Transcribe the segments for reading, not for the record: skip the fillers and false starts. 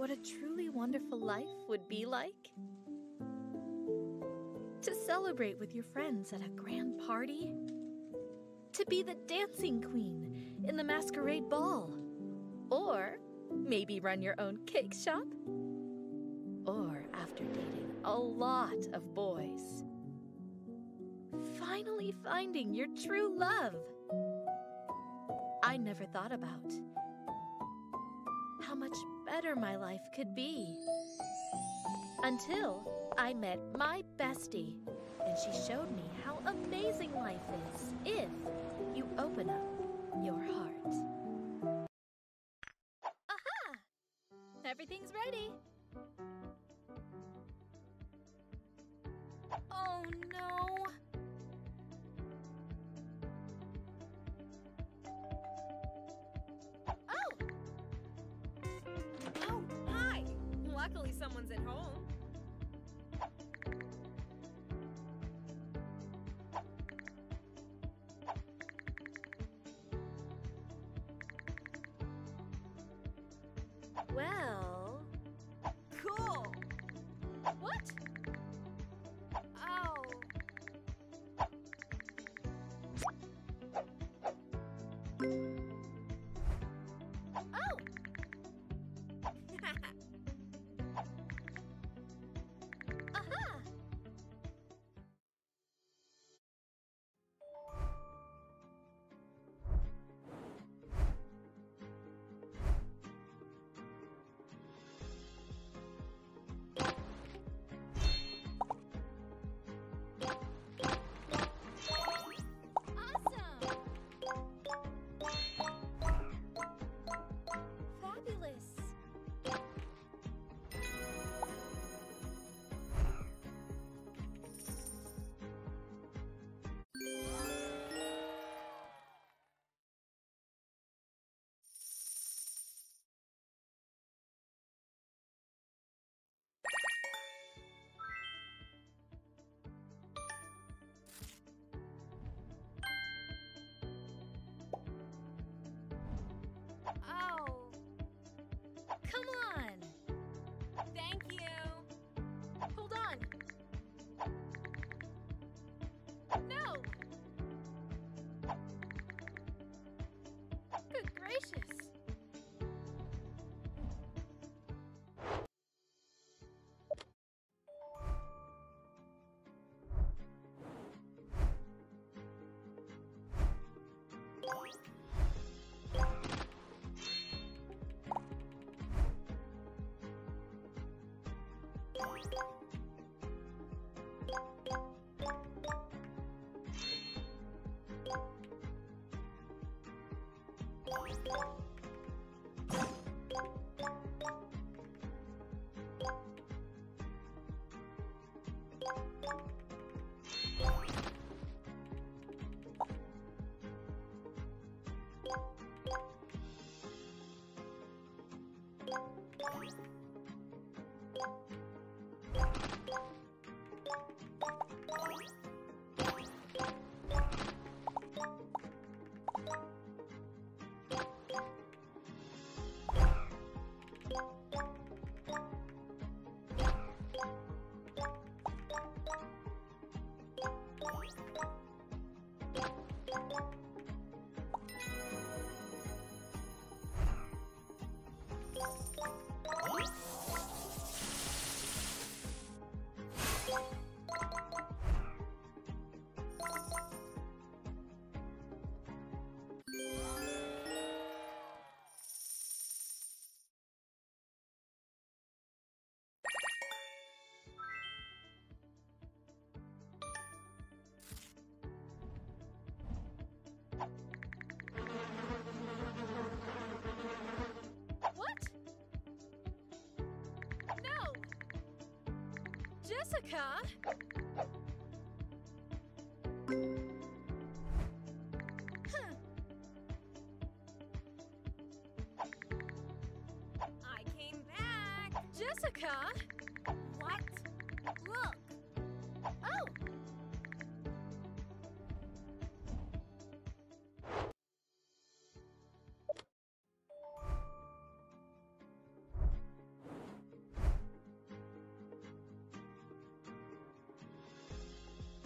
what a truly wonderful life would be like? To celebrate with your friends at a grand party? To be the dancing queen in the masquerade ball? Or maybe run your own cake shop? Or after dating a lot of boys, finally finding your true love? I never thought about how much better my life could be until I met my bestie, and she showed me how amazing life is if you open up your heart. Aha! Everything's ready. Oh no! Oh, hi! Luckily someone's at home. Well... Cool! What? Oh. Oh! Aha! Awesome! Fabulous! Oh. Come on! Thank you. Hold on! No! Good gracious! What? No! Jessica? Huh. I came back. Jessica? What? Look. Oh!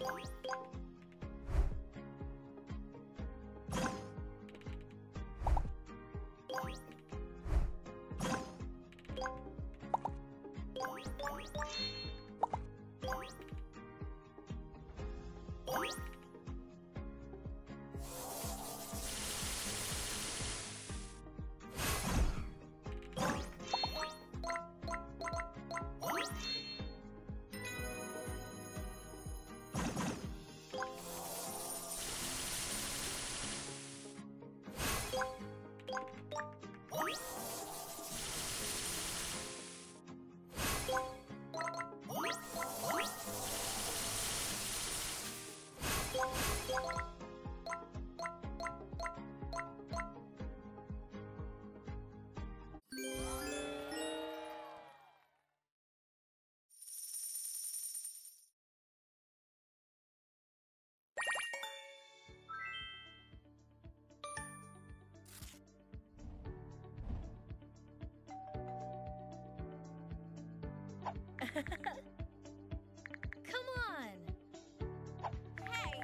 Come on! Hey!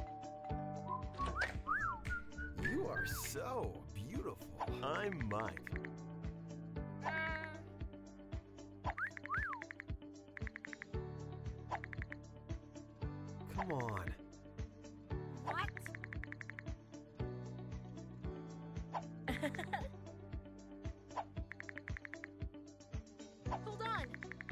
You are so beautiful. I'm Mike. Come on. What? Hold on!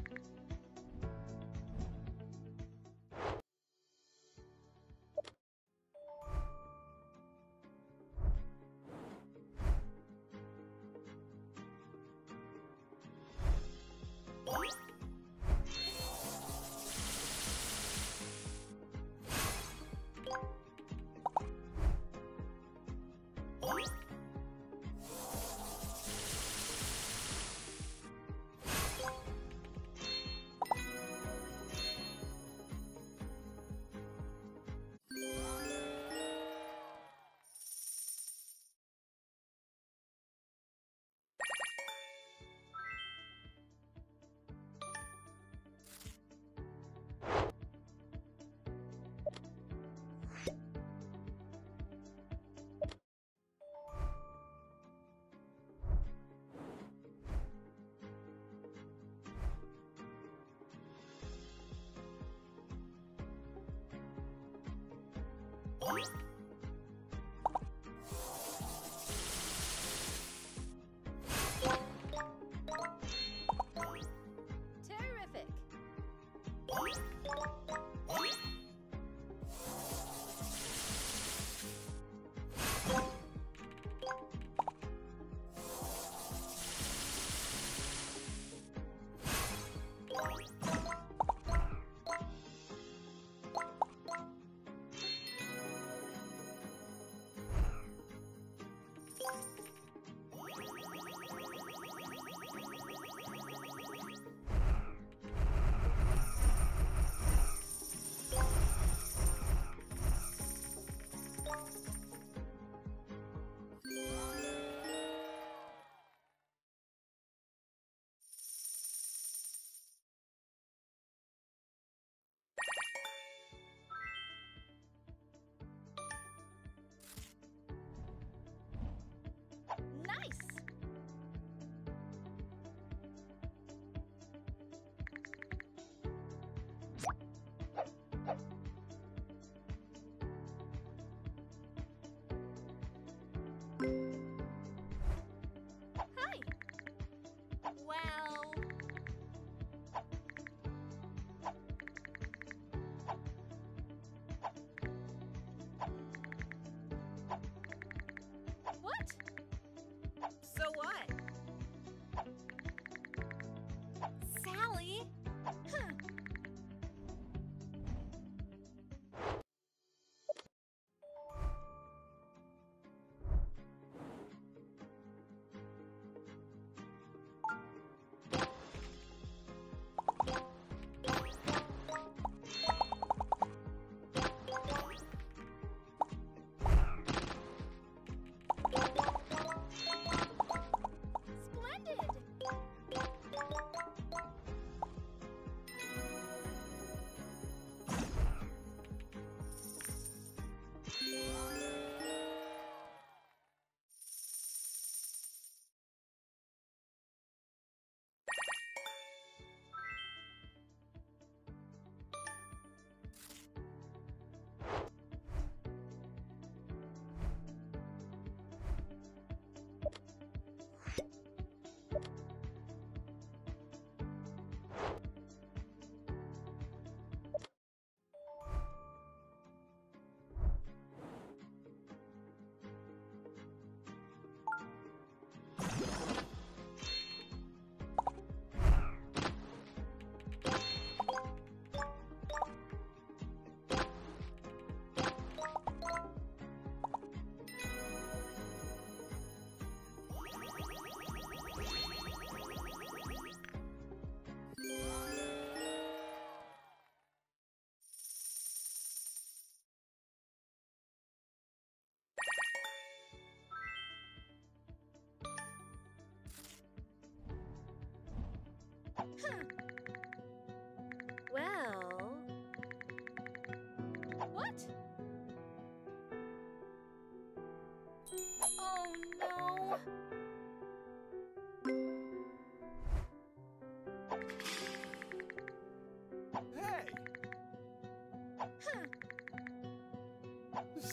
Terrific! Nice! Hi! Well... What? So what? Sally? Huh. Splendid!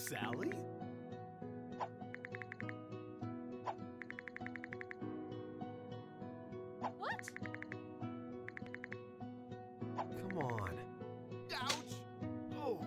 Sally? What? Come on. Ouch! Oh!